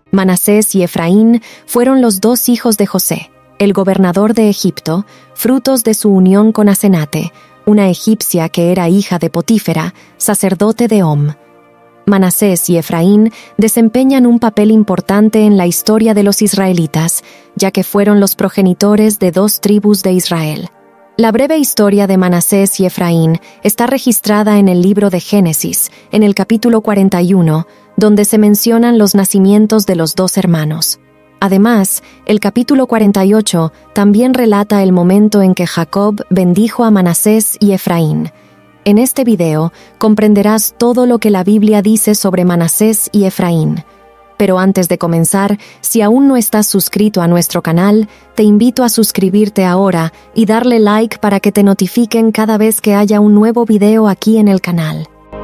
Manasés y Efraín fueron los dos hijos de José, el gobernador de Egipto, frutos de su unión con Asenate, una egipcia que era hija de Potífera, sacerdote de Om. Manasés y Efraín desempeñan un papel importante en la historia de los israelitas, ya que fueron los progenitores de dos tribus de Israel. La breve historia de Manasés y Efraín está registrada en el libro de Génesis, en el capítulo 41, donde se mencionan los nacimientos de los dos hermanos. Además, el capítulo 48 también relata el momento en que Jacob bendijo a Manasés y Efraín. En este video comprenderás todo lo que la Biblia dice sobre Manasés y Efraín. Pero antes de comenzar, si aún no estás suscrito a nuestro canal, te invito a suscribirte ahora y darle like para que te notifiquen cada vez que haya un nuevo video aquí en el canal.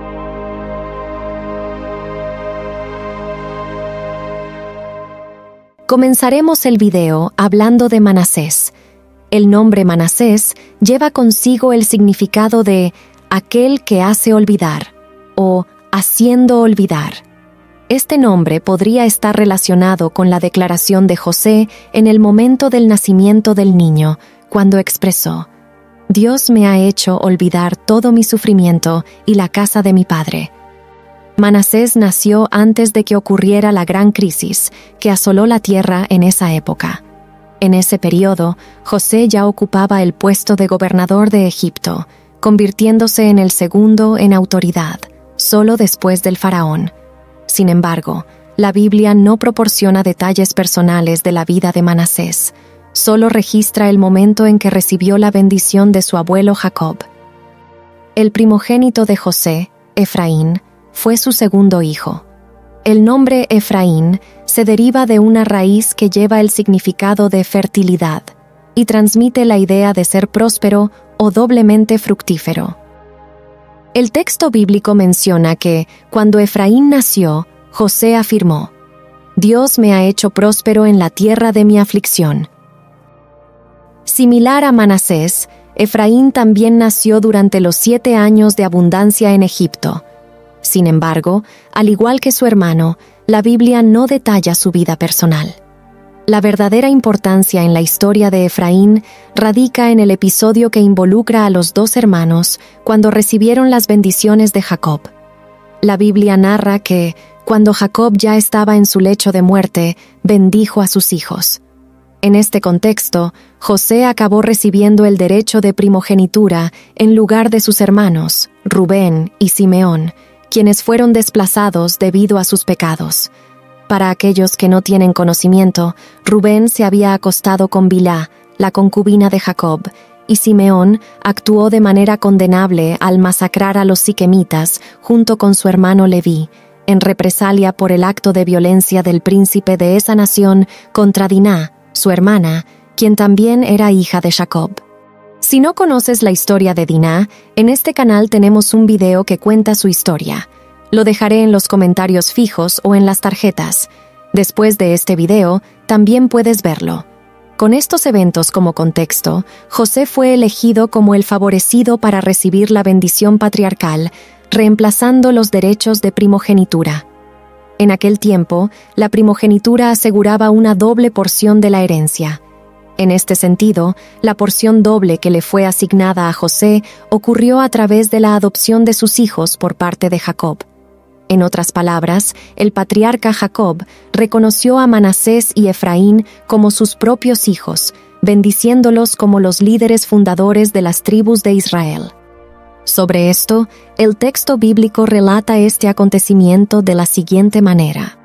Comenzaremos el video hablando de Manasés. El nombre Manasés lleva consigo el significado de aquel que hace olvidar o haciendo olvidar. Este nombre podría estar relacionado con la declaración de José en el momento del nacimiento del niño, cuando expresó: Dios me ha hecho olvidar todo mi sufrimiento y la casa de mi padre. Manasés nació antes de que ocurriera la gran crisis que asoló la tierra en esa época. En ese periodo, José ya ocupaba el puesto de gobernador de Egipto, convirtiéndose en el segundo en autoridad, solo después del faraón. Sin embargo, la Biblia no proporciona detalles personales de la vida de Manasés, solo registra el momento en que recibió la bendición de su abuelo Jacob. El primogénito de José, Efraín, fue su segundo hijo. El nombre Efraín se deriva de una raíz que lleva el significado de fertilidad y transmite la idea de ser próspero o doblemente fructífero. El texto bíblico menciona que, cuando Efraín nació, José afirmó: Dios me ha hecho próspero en la tierra de mi aflicción. Similar a Manasés, Efraín también nació durante los 7 años de abundancia en Egipto. Sin embargo, al igual que su hermano, la Biblia no detalla su vida personal. La verdadera importancia en la historia de Efraín radica en el episodio que involucra a los dos hermanos cuando recibieron las bendiciones de Jacob. La Biblia narra que, cuando Jacob ya estaba en su lecho de muerte, bendijo a sus hijos. En este contexto, José acabó recibiendo el derecho de primogenitura en lugar de sus hermanos, Rubén y Simeón, quienes fueron desplazados debido a sus pecados. Para aquellos que no tienen conocimiento, Rubén se había acostado con Bilhá, la concubina de Jacob, y Simeón actuó de manera condenable al masacrar a los siquemitas junto con su hermano Leví, en represalia por el acto de violencia del príncipe de esa nación contra Diná, su hermana, quien también era hija de Jacob. Si no conoces la historia de Diná, en este canal tenemos un video que cuenta su historia. Lo dejaré en los comentarios fijos o en las tarjetas. Después de este video, también puedes verlo. Con estos eventos como contexto, José fue elegido como el favorecido para recibir la bendición patriarcal, reemplazando los derechos de primogenitura. En aquel tiempo, la primogenitura aseguraba una doble porción de la herencia. En este sentido, la porción doble que le fue asignada a José ocurrió a través de la adopción de sus hijos por parte de Jacob. En otras palabras, el patriarca Jacob reconoció a Manasés y Efraín como sus propios hijos, bendiciéndolos como los líderes fundadores de las tribus de Israel. Sobre esto, el texto bíblico relata este acontecimiento de la siguiente manera.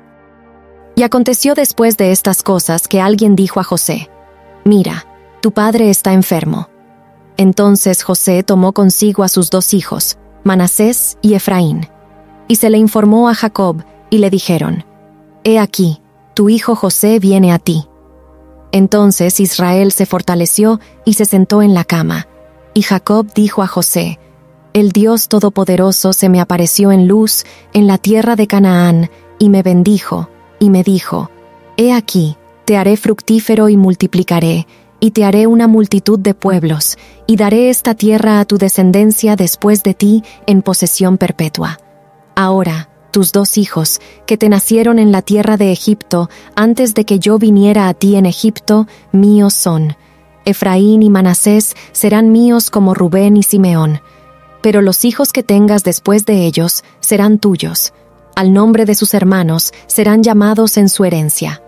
Y aconteció después de estas cosas que alguien dijo a José: «Mira, tu padre está enfermo». Entonces José tomó consigo a sus dos hijos, Manasés y Efraín, y se le informó a Jacob, y le dijeron: «He aquí, tu hijo José viene a ti». Entonces Israel se fortaleció y se sentó en la cama, y Jacob dijo a José: «El Dios Todopoderoso se me apareció en luz en la tierra de Canaán, y me bendijo, y me dijo: He aquí, te haré fructífero y multiplicaré, y te haré una multitud de pueblos, y daré esta tierra a tu descendencia después de ti en posesión perpetua. Ahora, tus 2 hijos, que te nacieron en la tierra de Egipto, antes de que yo viniera a ti en Egipto, míos son. Efraín y Manasés serán míos como Rubén y Simeón. Pero los hijos que tengas después de ellos serán tuyos. Al nombre de sus hermanos serán llamados en su herencia.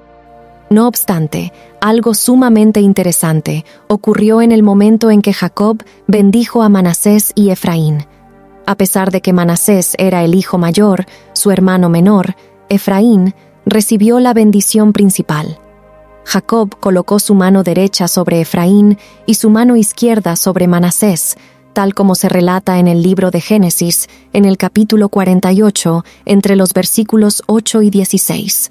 No obstante, algo sumamente interesante ocurrió en el momento en que Jacob bendijo a Manasés y Efraín. A pesar de que Manasés era el hijo mayor, su hermano menor, Efraín recibió la bendición principal. Jacob colocó su mano derecha sobre Efraín y su mano izquierda sobre Manasés, tal como se relata en el libro de Génesis, en el capítulo 48, entre los versículos 8 y 16.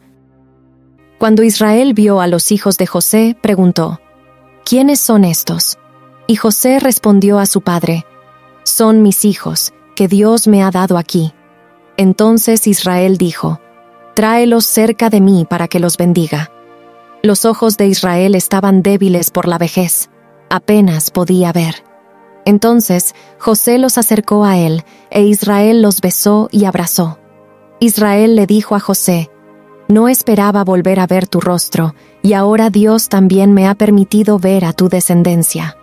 Cuando Israel vio a los hijos de José, preguntó, ¿quiénes son estos? Y José respondió a su padre, son mis hijos, que Dios me ha dado aquí. Entonces Israel dijo, tráelos cerca de mí para que los bendiga. Los ojos de Israel estaban débiles por la vejez, apenas podía ver. Entonces José los acercó a él, e Israel los besó y abrazó. Israel le dijo a José, no esperaba volver a ver tu rostro, y ahora Dios también me ha permitido ver a tu descendencia.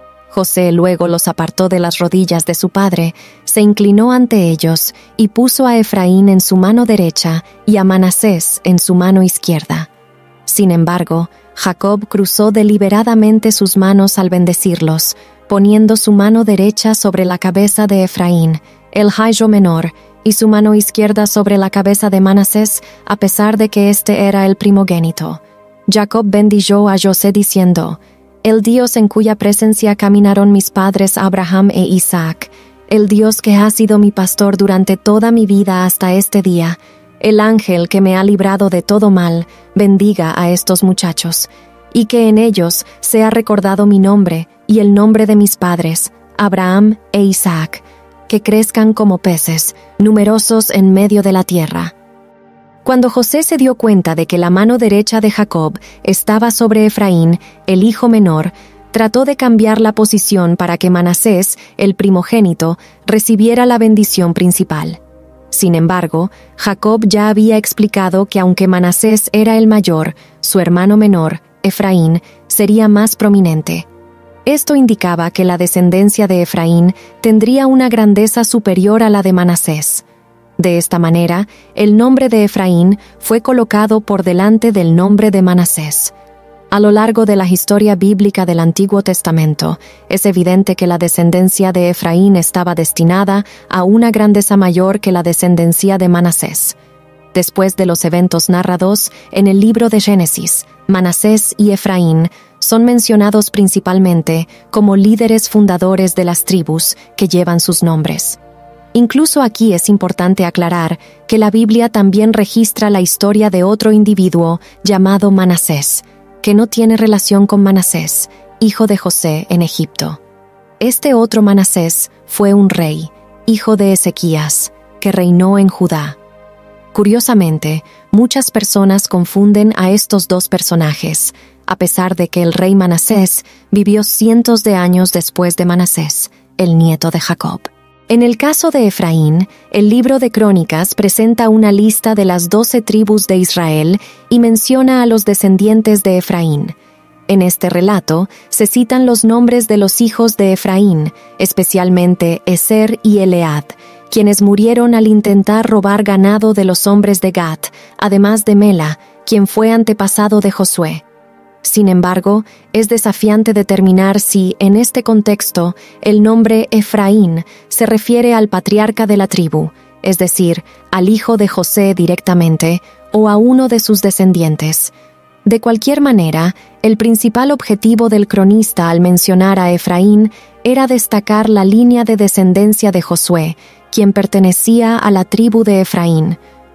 José luego los apartó de las rodillas de su padre, se inclinó ante ellos, y puso a Efraín en su mano derecha y a Manasés en su mano izquierda. Sin embargo, Jacob cruzó deliberadamente sus manos al bendecirlos, poniendo su mano derecha sobre la cabeza de Efraín, el hijo menor, y su mano izquierda sobre la cabeza de Manasés, a pesar de que éste era el primogénito. Jacob bendijo a José diciendo, el Dios en cuya presencia caminaron mis padres Abraham e Isaac, el Dios que ha sido mi pastor durante toda mi vida hasta este día, el ángel que me ha librado de todo mal, bendiga a estos muchachos, y que en ellos sea recordado mi nombre y el nombre de mis padres, Abraham e Isaac, que crezcan como peces, numerosos en medio de la tierra. Cuando José se dio cuenta de que la mano derecha de Jacob estaba sobre Efraín, el hijo menor, trató de cambiar la posición para que Manasés, el primogénito, recibiera la bendición principal. Sin embargo, Jacob ya había explicado que aunque Manasés era el mayor, su hermano menor, Efraín, sería más prominente. Esto indicaba que la descendencia de Efraín tendría una grandeza superior a la de Manasés. De esta manera, el nombre de Efraín fue colocado por delante del nombre de Manasés. A lo largo de la historia bíblica del Antiguo Testamento, es evidente que la descendencia de Efraín estaba destinada a una grandeza mayor que la descendencia de Manasés. Después de los eventos narrados en el libro de Génesis, Manasés y Efraín son mencionados principalmente como líderes fundadores de las tribus que llevan sus nombres. Incluso aquí es importante aclarar que la Biblia también registra la historia de otro individuo llamado Manasés, que no tiene relación con Manasés, hijo de José en Egipto. Este otro Manasés fue un rey, hijo de Ezequías, que reinó en Judá. Curiosamente, muchas personas confunden a estos dos personajes, a pesar de que el rey Manasés vivió cientos de años después de Manasés, el nieto de Jacob. En el caso de Efraín, el libro de Crónicas presenta una lista de las 12 tribus de Israel y menciona a los descendientes de Efraín. En este relato se citan los nombres de los hijos de Efraín, especialmente Eser y Elead, quienes murieron al intentar robar ganado de los hombres de Gat, además de Mela, quien fue antepasado de Josué. Sin embargo, es desafiante determinar si, en este contexto, el nombre Efraín se refiere al patriarca de la tribu, es decir, al hijo de José directamente, o a uno de sus descendientes. De cualquier manera, el principal objetivo del cronista al mencionar a Efraín era destacar la línea de descendencia de Josué, quien pertenecía a la tribu de Efraín.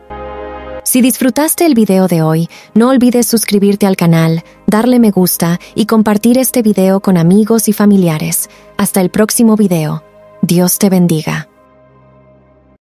Si disfrutaste el video de hoy, no olvides suscribirte al canal, darle me gusta y compartir este video con amigos y familiares. Hasta el próximo video. Dios te bendiga.